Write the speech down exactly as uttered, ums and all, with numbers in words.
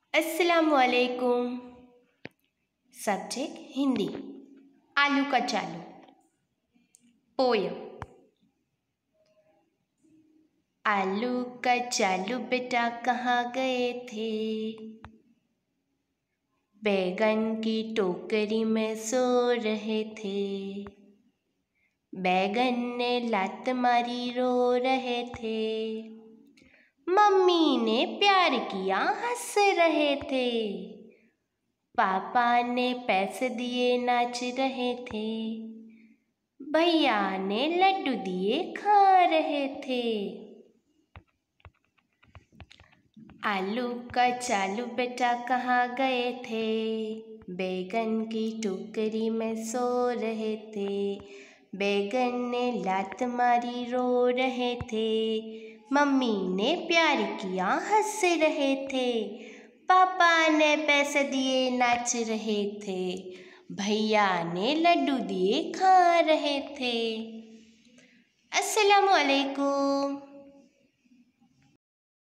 अस्सलामुअलैकुम। सब्जेक्ट हिंदी। आलू का चालू। पोयम। आलू का चालू बेटा कहाँ गए थे, बैगन की टोकरी में सो रहे थे। बैगन ने लात मारी रो रहे थे, मम्मी ने प्यार किया हंस रहे थे। पापा ने पैसे दिए नाच रहे थे, भैया ने लड्डू दिए खा रहे थे। आलू का चालू बेटा कहाँ गए थे, बैगन की टोकरी में सो रहे थे। बैगन ने लात मारी रो रहे थे, मम्मी ने प्यार किया हंस रहे थे। पापा ने पैसे दिए नाच रहे थे, भैया ने लड्डू दिए खा रहे थे। अस्सलामु अलैकुम।